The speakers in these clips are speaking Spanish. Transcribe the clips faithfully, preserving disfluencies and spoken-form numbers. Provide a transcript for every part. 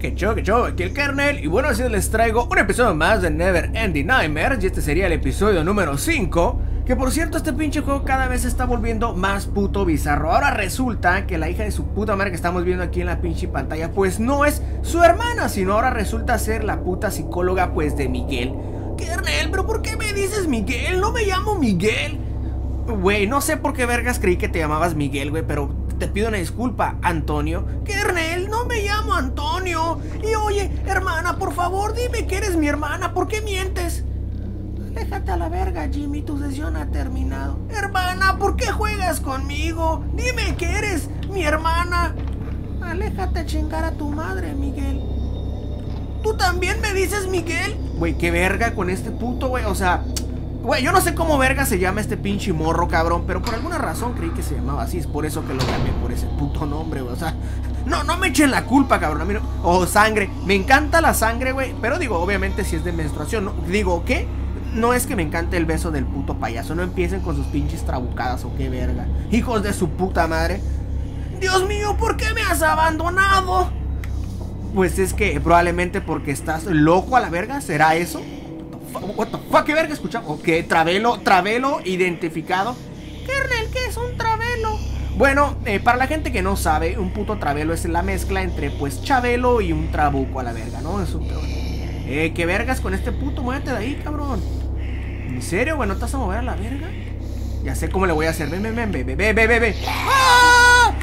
Que show, que show, aquí el Kernel. Y bueno, así les traigo un episodio más de Never Ending Nightmares. Y este sería el episodio número cinco. Que por cierto, este pinche juego cada vez se está volviendo más puto bizarro. Ahora resulta que la hija de su puta madre que estamos viendo aquí en la pinche pantalla, pues no es su hermana, sino ahora resulta ser la puta psicóloga pues de Miguel. Kernel, pero ¿por qué me dices Miguel? No me llamo Miguel. Güey, no sé por qué vergas creí que te llamabas Miguel, güey, pero te pido una disculpa, Antonio. Kernel, no me llamo Antonio. Y oye, hermana, por favor, dime que eres mi hermana. ¿Por qué mientes? Déjate a la verga, Jimmy, tu sesión ha terminado. Hermana, ¿por qué juegas conmigo? Dime que eres mi hermana. Aléjate a chingar a tu madre, Miguel. ¿Tú también me dices Miguel? Güey, qué verga con este puto, güey, o sea... Güey, yo no sé cómo verga se llama este pinche morro, cabrón, pero por alguna razón creí que se llamaba así. Es por eso que lo llamé por ese puto nombre, güey. O sea, no, no me echen la culpa, cabrón. A mí no... O sangre. Me encanta la sangre, güey. Pero digo, obviamente si es de menstruación, ¿no? Digo, ¿qué? No es que me encante el beso del puto payaso. No empiecen con sus pinches trabucadas o qué verga. Hijos de su puta madre. Dios mío, ¿por qué me has abandonado? Pues es que probablemente porque estás loco a la verga. ¿Será eso? What the fuck, ¿qué verga escuchamos? Ok, Travelo, Travelo identificado. Kernel, ¿qué es un Travelo? Bueno, eh, para la gente que no sabe, un puto Travelo es la mezcla entre pues Chabelo y un trabuco a la verga, ¿no? Es un... Eh, ¿qué vergas con este puto? Muévete de ahí, cabrón. ¿En serio, güey? ¿No te vas a mover a la verga? Ya sé cómo le voy a hacer. Ven, ven, ven, ve, ve, ve, ve, ve, ve. ¡Ah!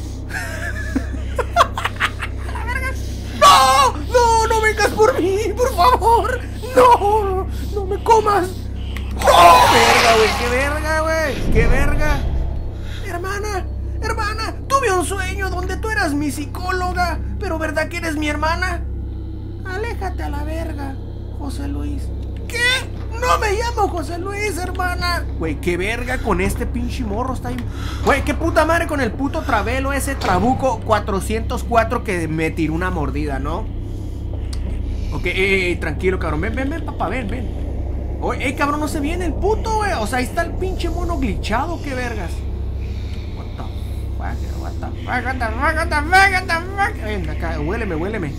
¡A la verga! ¡No! ¡No! ¡No vengas por mí! ¡Por favor! ¡No! ¡No me comas! ¡Oh! ¡Verga, güey! ¡Qué verga, güey! ¡Qué verga! Hermana, hermana, tuve un sueño donde tú eras mi psicóloga. ¿Pero verdad que eres mi hermana? Aléjate a la verga, José Luis. ¿Qué? No me llamo José Luis, hermana. Güey, qué verga con este pinche morro. Está ahí. Güey, qué puta madre con el puto Travelo, ese Trabuco cuatrocientos cuatro que me tiró una mordida, ¿no? Ok, eh, eh, tranquilo, cabrón. Ven, ven, ven, papá, ven, ven. Oye, eh, cabrón, no se viene el puto, güey. O sea, ahí está el pinche mono glitchado, qué vergas. What the fuck, what the fuck, what the fuck, what the fuck, what the fuck. Ven acá, huéleme, huéleme.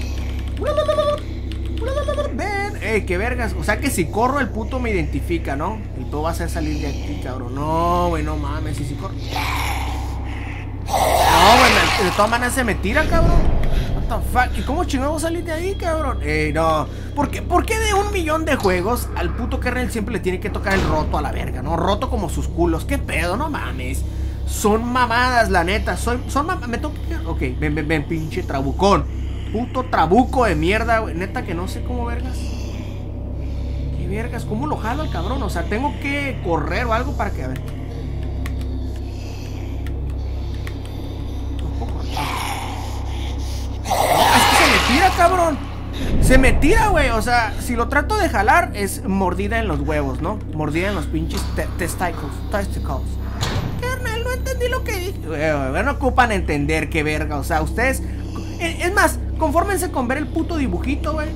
Ven, eh, qué vergas. O sea que si corro, el puto me identifica, ¿no? Y todo va a hacer salir de aquí, cabrón. No, güey, no mames, y si corro. No, güey, de todas maneras se me tira, cabrón. What the fuck? ¿Y cómo chingamos salir de ahí, cabrón? Eh, no. ¿Por qué, ¿Por qué de un millón de juegos al puto Kernel siempre le tiene que tocar el roto a la verga, no? Roto como sus culos. ¿Qué pedo? No mames. Son mamadas, la neta. Soy, son mamadas. Me toca. Ok, ven, ven, ven, pinche trabucón. Puto trabuco de mierda, güey. Neta que no sé cómo vergas. ¿Qué vergas? ¿Cómo lo jalo al cabrón? O sea, tengo que correr o algo para que, a ver. Tira, cabrón. Se me tira, güey. O sea, si lo trato de jalar, es mordida en los huevos, ¿no? Mordida en los pinches te testicles. Testicles. Kernel, no entendí lo que dije. Güey, no ocupan entender qué verga. O sea, ustedes. Es más, confórmense con ver el puto dibujito, güey.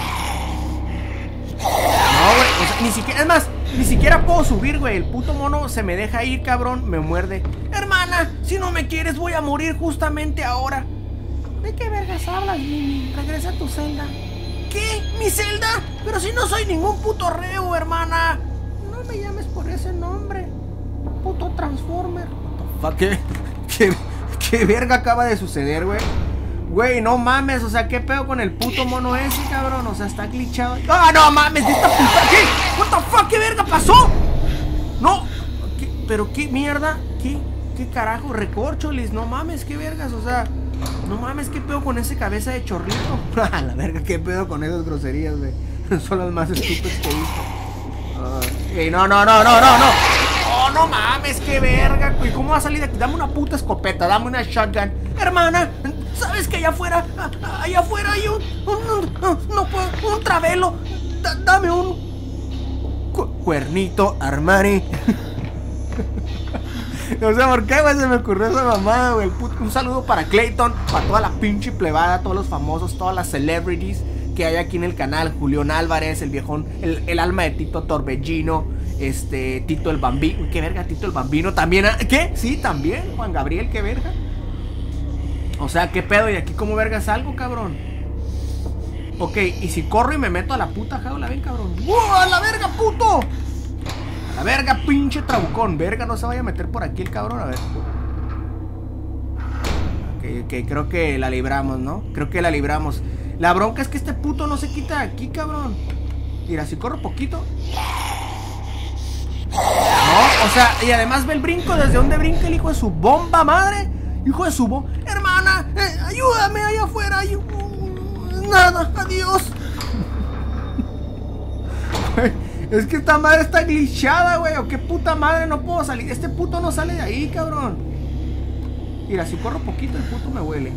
No, güey. O sea, ni siquiera. Es más, ni siquiera puedo subir, güey. El puto mono se me deja ir, cabrón. Me muerde. Hermana, si no me quieres, voy a morir justamente ahora. ¿De qué vergas hablas, Jimmy? Regresa a tu celda. ¿Qué? ¿Mi celda? Pero si no soy ningún puto reo, hermana. No me llames por ese nombre. Puto Transformer. What the fuck? ¿Qué, qué, qué verga acaba de suceder, güey? Güey, no mames. O sea, ¿qué pedo con el puto mono ese, cabrón? O sea, está glitchado. ¡Ah, no mames! ¿De esta puta? ¿Qué? What the fuck? ¿Qué verga pasó? No. ¿Qué? ¿Pero qué mierda? ¿Qué? ¿Qué carajo? Recorcholis. No mames, ¿qué vergas? O sea... No mames, ¿qué pedo con ese cabeza de chorrito? A la verga, ¿qué pedo con esas groserías, güey? Son las más estúpidas que he visto. Uh, hey, no, no, no, no, no, no. Oh, no mames, qué verga, güey. ¿Cómo va a salir de aquí? Dame una puta escopeta, dame una shotgun. Hermana, ¿sabes que allá afuera, allá afuera hay un, un, un no puedo, un Travelo? Da, dame un cu cuernito Armani. O sea, ¿por qué, güey? Se me ocurrió esa mamada, güey. Un saludo para Clayton, para toda la pinche plebada, todos los famosos, todas las celebrities que hay aquí en el canal. Julián Álvarez, el viejón, el, el alma de Tito Torbellino, este, Tito el Bambino. ¿Qué verga, Tito el Bambino? También, ¿qué? Sí, también, Juan Gabriel, qué verga. O sea, ¿qué pedo? ¿Y aquí cómo vergas algo, cabrón? Ok, y si corro y me meto a la puta jaula, ven, cabrón. ¡Uh, a la verga, puto! A la verga, pinche trabucón. Verga, no se vaya a meter por aquí el cabrón, a ver. Ok, ok, creo que la libramos, ¿no? Creo que la libramos. La bronca es que este puto no se quita de aquí, cabrón. Mira, si corro poquito. No, o sea, y además ve el brinco. ¿Desde dónde brinca el hijo de su bomba madre? Hijo de su bomba. Hermana, eh, ayúdame allá afuera. Ay, uh, nada, adiós. Es que esta madre está glitchada, güey. O qué puta madre, no puedo salir. Este puto no sale de ahí, cabrón. Mira, si corro poquito, el puto me huele.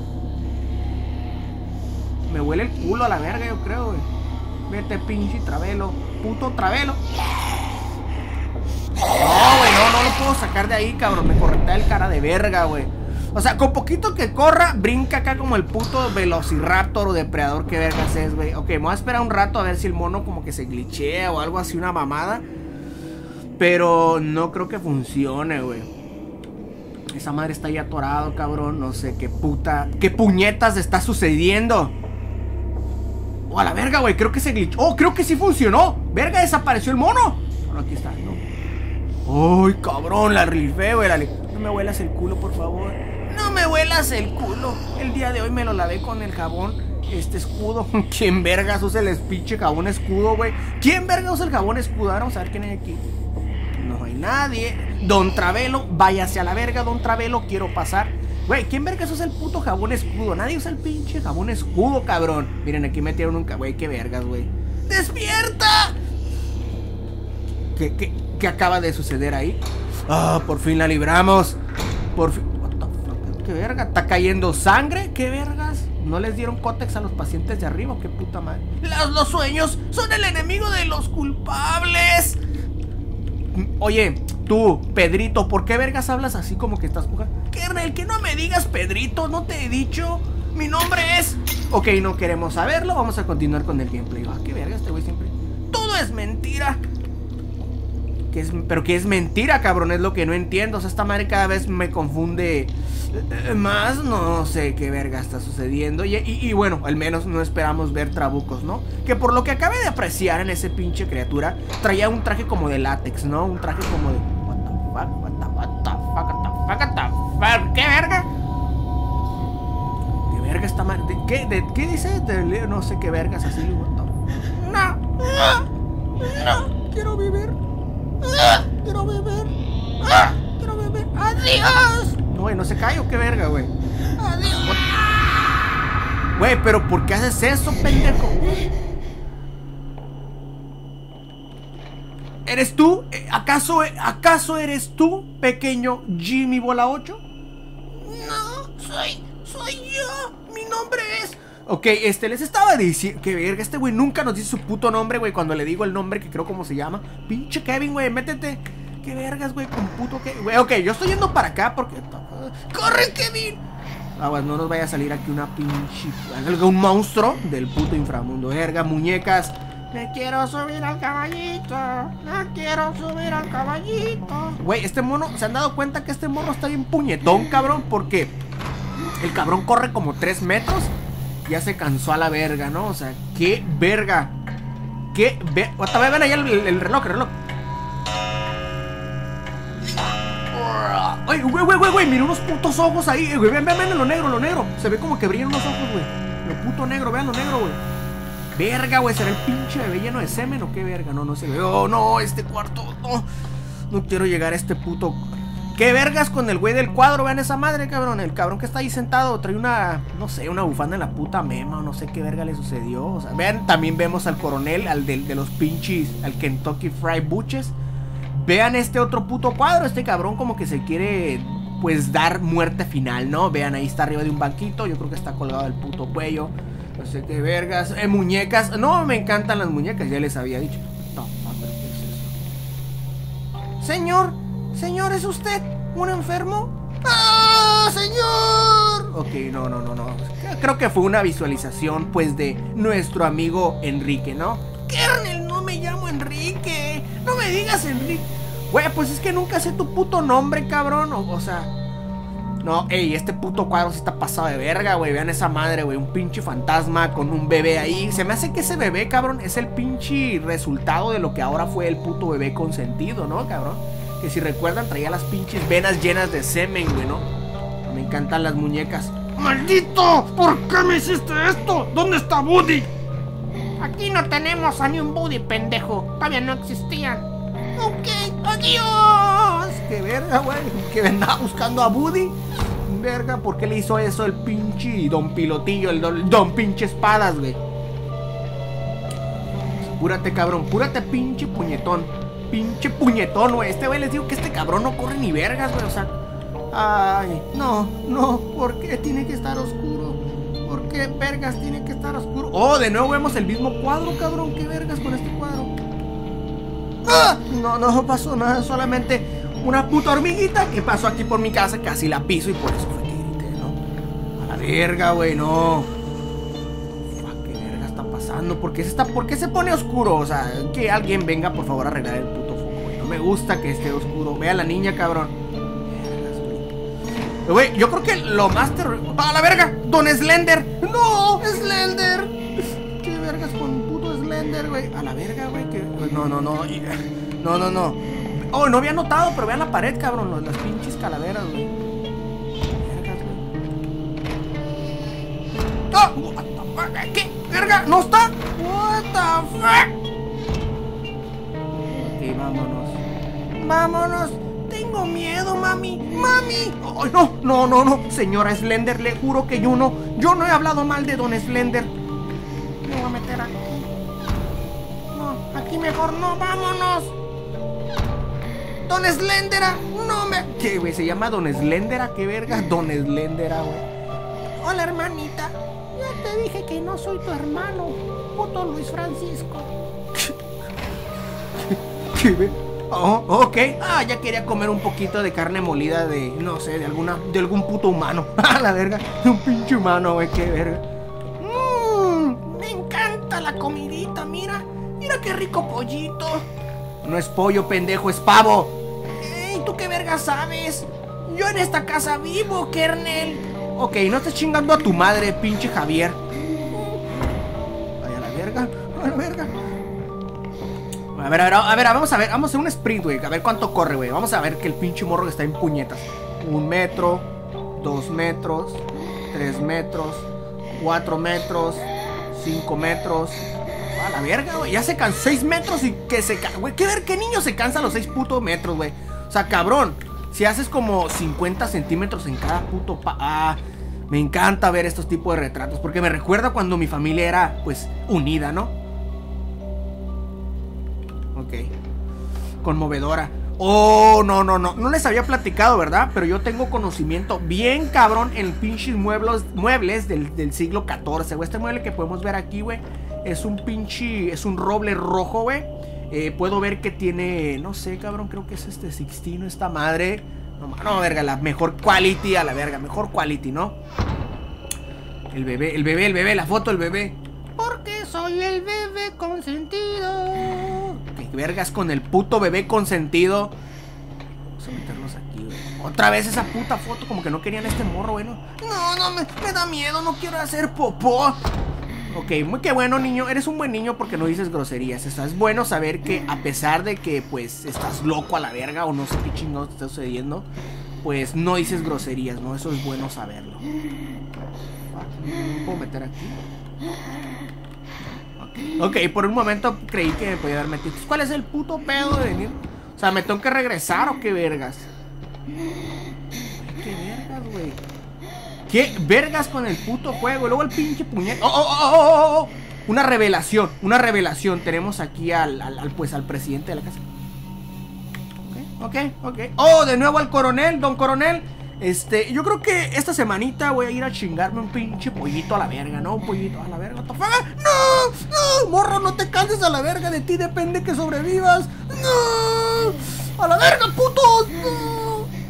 Me huele el culo a la verga, yo creo, güey. Vete, pinche Travelo. Puto Travelo. No, güey, no, no lo puedo sacar de ahí, cabrón. Me corretea el cara de verga, güey. O sea, con poquito que corra, brinca acá como el puto Velociraptor o depredador que vergas es, güey. Ok, me voy a esperar un rato a ver si el mono como que se glitchea o algo así, una mamada. Pero no creo que funcione, güey. Esa madre está ahí atorado, cabrón. No sé qué puta, qué puñetas está sucediendo. Oh, a la verga, güey, creo que se glitchó. Oh, creo que sí funcionó. Verga, desapareció el mono. Bueno, aquí está, no. Uy, cabrón, la rifé, güey. La li... No me huelas el culo, por favor. No me huelas el culo. El día de hoy me lo lavé con el jabón este escudo. ¿Quién vergas usa el pinche jabón escudo, güey? ¿Quién vergas usa el jabón escudo? Ahora vamos a ver quién hay aquí. No hay nadie. Don Travelo, váyase a la verga, Don Travelo, quiero pasar. Güey, ¿quién vergas usa el puto jabón escudo? Nadie usa el pinche jabón escudo, cabrón. Miren, aquí metieron un... Güey, qué vergas, güey. ¡Despierta! ¿Qué, qué, qué acaba de suceder ahí? Ah, oh, por fin la libramos. Por fin... What the fuck? ¿Qué verga? ¿Está cayendo sangre? ¿Qué vergas? ¿No les dieron cótex a los pacientes de arriba? ¿Qué puta madre? Los, los sueños son el enemigo de los culpables. Oye, tú, Pedrito, ¿por qué vergas hablas así como que estás jugando? Kernel, que no me digas Pedrito, no te he dicho. Mi nombre es... Ok, no queremos saberlo, vamos a continuar con el gameplay. Ah, qué verga, este güey siempre... Todo es mentira. ¿Qué es? Pero que es mentira, cabrón, es lo que no entiendo. O sea, esta madre cada vez me confunde más. No sé qué verga está sucediendo. Y, y, y bueno, al menos no esperamos ver trabucos, ¿no? Que por lo que acabé de apreciar en ese pinche criatura, traía un traje como de látex, ¿no? Un traje como de... What the fuck, what the, what the fuck, what the fuck, what the fuck. ¿Qué verga? ¿Qué verga esta madre? ¿De qué, de, ¿qué dice? De, no sé qué vergas así. What the... No, no, no, quiero vivir. Quiero beber. Quiero beber. Adiós. Güey, no se cae o qué verga, güey. Adiós. Güey, pero ¿por qué haces eso, pendejo? ¿Eres tú? ¿Acaso, acaso eres tú, pequeño Jimmy Bola ocho? No, soy, soy yo. Mi nombre es... Ok, este, les estaba diciendo... Que verga, este güey nunca nos dice su puto nombre, güey. Cuando le digo el nombre, que creo cómo se llama. Pinche Kevin, güey, métete. Qué vergas, güey, con puto Kevin. Güey, ok, yo estoy yendo para acá porque... ¡Corre, Kevin! Ah, bueno, no nos vaya a salir aquí una pinche... Un monstruo del puto inframundo. Verga, muñecas. Me quiero subir al caballito. No quiero subir al caballito. Güey, este mono... ¿Se han dado cuenta que este mono está bien puñetón, cabrón? Porque el cabrón corre como tres metros. Ya se cansó a la verga, ¿no? O sea, qué verga. Qué verga. Otra vez ven allá el, el, el reloj, el reloj. Ay, güey, güey, güey, güey. Mira unos putos ojos ahí, güey. Ven, ven, ven, lo negro, lo negro. Se ve como que brillan unos ojos, güey. Lo puto negro, vean lo negro, güey. Verga, güey. ¿Será el pinche bebé lleno de semen o qué verga? No, no se ve. Oh, no, este cuarto. No. No quiero llegar a este puto... ¿Qué vergas con el güey del cuadro? Vean esa madre, cabrón. El cabrón que está ahí sentado trae una, no sé, una bufanda en la puta mema. O no sé qué verga le sucedió. O sea, vean, también vemos al coronel, al de, de los pinches, al Kentucky Fried Butches. Vean este otro puto cuadro. Este cabrón como que se quiere, pues, dar muerte final, ¿no? Vean, ahí está arriba de un banquito. Yo creo que está colgado del puto cuello. No sé qué vergas. Eh, muñecas. No, me encantan las muñecas, ya les había dicho. No, ¿qué es eso? Señor, señor, ¿es usted un enfermo? ¡Ah, señor! Ok, no, no, no, no. Creo que fue una visualización, pues, de nuestro amigo Enrique, ¿no? Kernel, no me llamo Enrique. No me digas Enrique. Güey, pues es que nunca sé tu puto nombre, cabrón. O, o sea, No, ey, este puto cuadro sí está pasado de verga, güey. Vean esa madre, güey. Un pinche fantasma con un bebé ahí. Se me hace que ese bebé, cabrón, es el pinche resultado de lo que ahora fue el puto bebé consentido, ¿no, cabrón? Que si recuerdan, traía las pinches venas llenas de semen, güey, ¿no? Me encantan las muñecas. ¡Maldito! ¿Por qué me hiciste esto? ¿Dónde está Woody? Aquí no tenemos a ni un Woody, pendejo. Todavía no existían. Ok, adiós. Qué verga, güey. Que andaba buscando a Woody. Verga, ¿por qué le hizo eso el pinche Don Pilotillo, el Don, don pinche Espadas, güey? Púrate, cabrón, púrate, pinche puñetón. Pinche puñetón, güey. Este güey, les digo que este cabrón no corre ni vergas, güey. O sea, ay, no, no. ¿Por qué tiene que estar oscuro? ¿Por qué vergas tiene que estar oscuro? Oh, de nuevo vemos el mismo cuadro, cabrón. ¿Qué vergas con este cuadro? ¡Ah! No, no pasó nada, solamente una puta hormiguita que pasó aquí por mi casa, casi la piso y por eso fue que grité, ¿no? A la verga, güey, no. Fuck, ¿qué verga está pasando? ¿Por qué se está, por qué se pone oscuro? O sea, que alguien venga, por favor, a arreglar el puto foco, güey. No me gusta que esté oscuro. Ve a la niña, cabrón. Güey, yo creo que lo más terrorífico... ¡A la verga! ¡Don Slender! ¡No! ¡Slender! ¿Qué vergas con puto Slender, güey? A la verga, güey, que... No, no, no. No, no, no. Oh, no había notado, pero vean la pared, cabrón. Las pinches calaveras, güey. Vergas, güey. ¡Oh! What the fuck? ¿Qué? ¿Verga? ¿No está? What the fuck? Ok, vámonos. Vámonos. Tengo miedo, mami. ¡Mami! Oh, no, no, no, no. Señora Slender, le juro que yo no. Yo no he hablado mal de Don Slender. Me voy a meter aquí. No, aquí mejor no. ¡Vámonos! Don Slendera, no me... ¿Qué, güey? ¿Se llama Don Slendera? ¿Qué verga? Don Slendera, güey. Hola, hermanita. Ya te dije que no soy tu hermano, puto Luis Francisco. ¿Qué, güey? Oh, ok. Ah, ya quería comer un poquito de carne molida de, no sé, de alguna, de algún puto humano. Ah, la verga. Un pinche humano, güey, qué verga. Mmm, me encanta la comidita, mira. Mira qué rico pollito. No es pollo, pendejo, es pavo. Ey, ¿tú qué verga sabes? Yo en esta casa vivo, kernel. Ok, no estés chingando a tu madre, pinche Javier. Ay, a la verga, a la verga. A ver, a ver, a ver, vamos a ver, vamos a hacer un sprint, güey. A ver cuánto corre, güey. Vamos a ver que el pinche morro está en puñetas. Un metro, dos metros, tres metros, cuatro metros, cinco metros. A la verga, güey. Ya se cansó seis metros y que se cansa. Güey, ¿qué ver qué niño se cansa a los seis putos metros, güey? O sea, cabrón. Si haces como cincuenta centímetros en cada puto pa... Ah, me encanta ver estos tipos de retratos. Porque me recuerda cuando mi familia era, pues, unida, ¿no? Ok. Conmovedora. Oh, no, no, no. No les había platicado, ¿verdad? Pero yo tengo conocimiento bien cabrón en pinches muebles, muebles del, del siglo catorce, güey. Este mueble que podemos ver aquí, güey, es un pinche... Es un roble rojo, güey. Eh, puedo ver que tiene... No sé, cabrón. Creo que es este Sixtino, esta madre. No, no, verga, la mejor quality a la verga. Mejor quality, ¿no? El bebé, el bebé, el bebé. La foto del bebé. Porque soy el bebé consentido. ¿Qué vergas con el puto bebé consentido? Vamos a meterlos aquí, güey. Otra vez esa puta foto. Como que no querían este morro, güey. No, no, no me, me da miedo. No quiero hacer popó. Ok, muy que bueno, niño. Eres un buen niño porque no dices groserías. Eso es bueno saber que a pesar de que, pues, estás loco a la verga o no sé qué chingados te está sucediendo, pues no dices groserías, ¿no? Eso es bueno saberlo. ¿Puedo meter aquí? Ok, por un momento creí que me podía dar metido. ¿Cuál es el puto pedo de venir? O sea, ¿me tengo que regresar o qué vergas? ¿Qué vergas, güey? ¿Qué vergas con el puto juego? Y luego el pinche puñete. ¡Oh, oh, oh, oh, oh! Una revelación, una revelación. Tenemos aquí al, al, al, pues, al presidente de la casa. Ok, ok, ok. Oh, de nuevo al coronel, don coronel. Este, yo creo que esta semanita voy a ir a chingarme un pinche pollito a la verga, ¿no? Un pollito a la verga. ¡No! ¡No! ¡Morro, no te canses a la verga! De ti depende que sobrevivas. ¡No! ¡A la verga, putos! ¡No!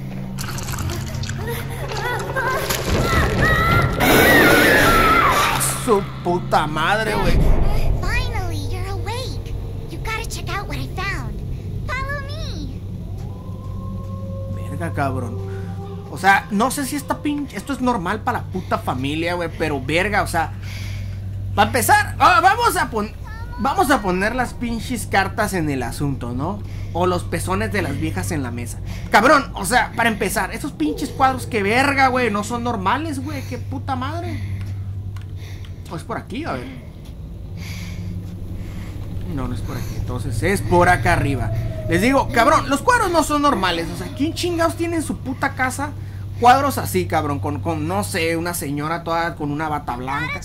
Su puta madre, güey. Finally, you're awake. You gotta check out what I found. Follow me. Verga, cabrón. O sea, no sé si esta pinche... Esto es normal para la puta familia, güey. Pero verga, o sea... Para empezar, oh, vamos a poner... Vamos a poner las pinches cartas en el asunto, ¿no? O los pezones de las viejas en la mesa. Cabrón, o sea, para empezar, esos pinches cuadros, que verga, güey. No son normales, güey. Qué puta madre. O es por aquí, a ver. No, no es por aquí. Entonces es por acá arriba. Les digo, cabrón, los cuadros no son normales. O sea, ¿quién chingados tiene en su puta casa cuadros así, cabrón? Con, con no sé, una señora toda con una bata blanca.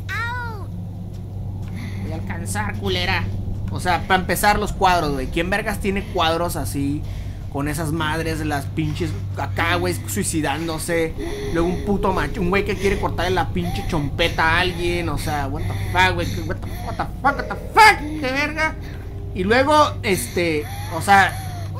Voy a alcanzar, culera. O sea, para empezar los cuadros, güey. ¿Quién vergas tiene cuadros así? Con esas madres, las pinches acá, güey, suicidándose. Luego un puto macho, un güey que quiere cortarle la pinche chompeta a alguien. O sea, what the fuck, güey. What the, what the fuck, what the fuck, qué verga. Y luego, este, o sea,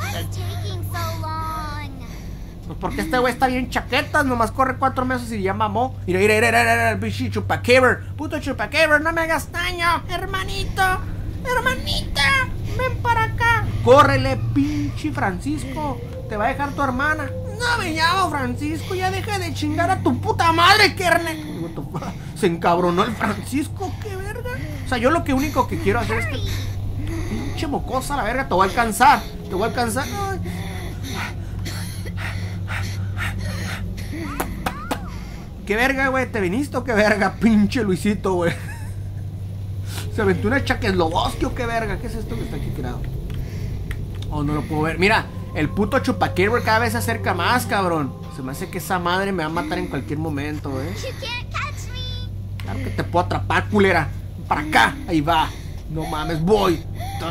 pues porque este güey está bien chaquetas. Nomás corre cuatro meses y ya mamó. Mira, mira, mira, mira, mira, el pinche chupacaber. Puto chupacaber, no me hagas daño, hermanito. Hermanita, ven para acá. Córrele, pinche Francisco. Te va a dejar tu hermana. No me llamo Francisco. Ya deja de chingar a tu puta madre, Kerne. Se encabronó el Francisco, qué verga. O sea, yo lo que único que quiero hacer es que... Pinche mocosa, la verga, te voy a alcanzar. Te voy a alcanzar. Ay. ¿Qué verga, güey? ¿Te viniste o qué verga? Pinche Luisito, güey. Se aventó una Chaqueslobosky o qué verga. ¿Qué es esto que está aquí tirado? Oh, no lo puedo ver. Mira, el puto chupacaber cada vez se acerca más, cabrón. Se me hace que esa madre me va a matar en cualquier momento, eh. Claro que te puedo atrapar, culera. Para acá, ahí va. No mames, voy.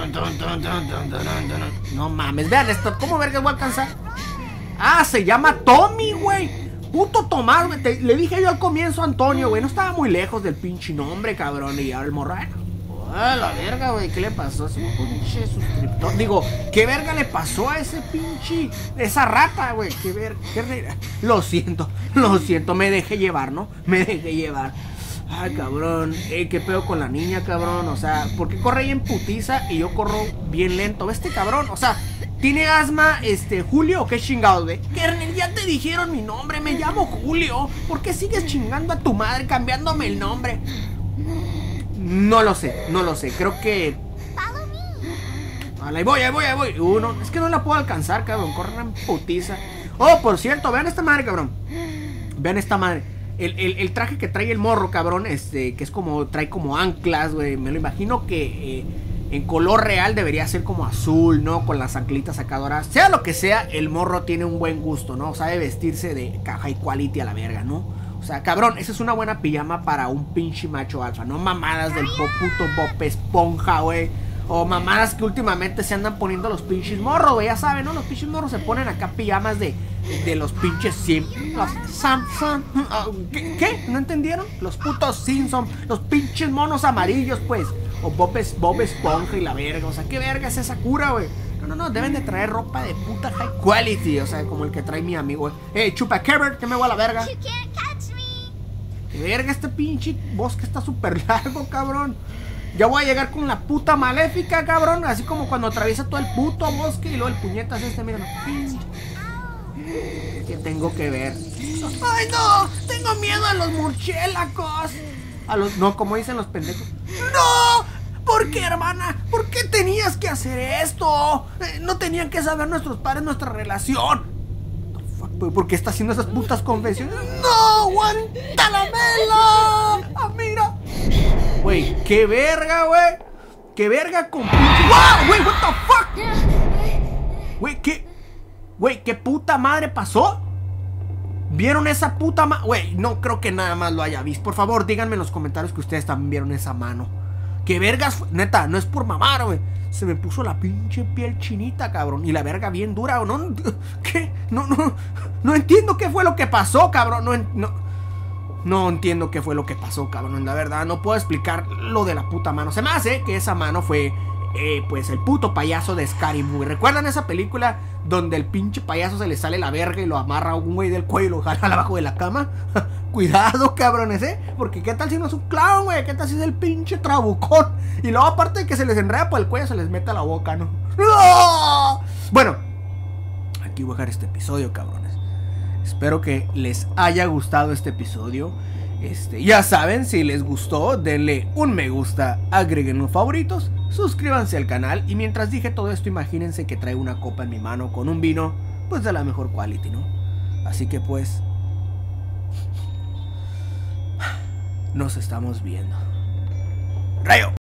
No mames, vean esto. ¿Cómo verga voy a alcanzar? Ah, se llama Tommy, güey. Puto Tomás, güey. Te, le dije yo al comienzo a Antonio, güey. No estaba muy lejos del pinche nombre, cabrón. Y ahora el morrano. Ah, la verga, güey. ¿Qué le pasó a ese pinche suscriptor? Digo, ¿qué verga le pasó a ese pinche... Esa rata, güey? ¿Qué verga? ¿Qué verga? Lo siento, lo siento. Me dejé llevar, ¿no? Me dejé llevar. Ay, cabrón. Ey, ¿qué pedo con la niña, cabrón? O sea, ¿por qué corre ahí en putiza y yo corro bien lento? ¿Ves este cabrón? O sea, ¿tiene asma, este, Julio o qué chingados, güey? Kernel, ya te dijeron mi nombre. Me llamo Julio. ¿Por qué sigues chingando a tu madre cambiándome el nombre? No lo sé, no lo sé. Creo que... Vale, ahí voy, ahí voy, ahí voy. Uno, es que no la puedo alcanzar, cabrón. Corre en putiza. Oh, por cierto, vean esta madre, cabrón. Vean esta madre. El, el, el traje que trae el morro, cabrón, este, que es como, trae como anclas, güey. Me lo imagino que eh, en color real debería ser como azul, ¿no? Con las anclitas sacadoras. Sea lo que sea, el morro tiene un buen gusto, ¿no? Sabe vestirse de high quality a la verga, ¿no? O sea, cabrón, esa es una buena pijama para un pinche macho alfa. No mamadas del puto Bob Esponja, güey. O mamadas que últimamente se andan poniendo los pinches morros, güey. Ya saben, ¿no? Los pinches morros se ponen acá pijamas de, de los pinches Sim. Los Samsung. ¿Qué? ¿Qué? ¿No entendieron? Los putos Simpson. Los pinches monos amarillos, pues. O Bob, es, Bob Esponja y la verga. O sea, ¿qué verga es esa cura, güey? No, no, no. Deben de traer ropa de puta high quality. O sea, como el que trae mi amigo, güey. Eh, chupacaber, que me voy a la verga. ¿Qué verga? Este pinche bosque está súper largo, cabrón. Ya voy a llegar con la puta maléfica, cabrón. Así como cuando atraviesa todo el puto bosque y luego el puñetas este, mira. ¿Qué tengo que ver? ¡Ay, no! Tengo miedo a los murciélagos. A los... No, como dicen los pendejos. ¡No! ¿Por qué, hermana? ¿Por qué tenías que hacer esto? Eh, no tenían que saber nuestros padres nuestra relación. ¿Por qué está haciendo esas putas confesiones? ¡No! ¡Guantanamelo! ¡Ah, mira! Güey, qué verga, güey. Qué verga con pinche... ¡Wow! Güey, what the fuck. Güey, qué... Güey, qué puta madre pasó. ¿Vieron esa puta mano? Güey, no creo que nada más lo haya visto. Por favor, díganme en los comentarios que ustedes también vieron esa mano. ¿Qué vergas fue? Neta, no es por mamar, güey. Se me puso la pinche piel chinita, cabrón. Y la verga bien dura, ¿o no? ¿Qué? No, no, no entiendo qué fue lo que pasó, cabrón. No, no, no entiendo qué fue lo que pasó, cabrón. La verdad, no puedo explicar lo de la puta mano. Se me hace que esa mano fue, eh, pues, el puto payaso de Scary Movie. ¿Recuerdan esa película donde el pinche payaso se le sale la verga y lo amarra a un güey del cuello y lo jala abajo de la cama? Cuidado, cabrones, ¿eh? Porque qué tal si no es un clown, güey. Qué tal si es el pinche trabucón. Y luego aparte de que se les enreda por el cuello, se les mete a la boca, ¿no? ¡No! Bueno, aquí voy a dejar este episodio, cabrones. Espero que les haya gustado este episodio. Este, ya saben, si les gustó, denle un me gusta, agreguen los favoritos, suscríbanse al canal. Y mientras dije todo esto, imagínense que traigo una copa en mi mano con un vino, pues de la mejor quality, ¿no? Así que pues, nos estamos viendo. ¡Rayo!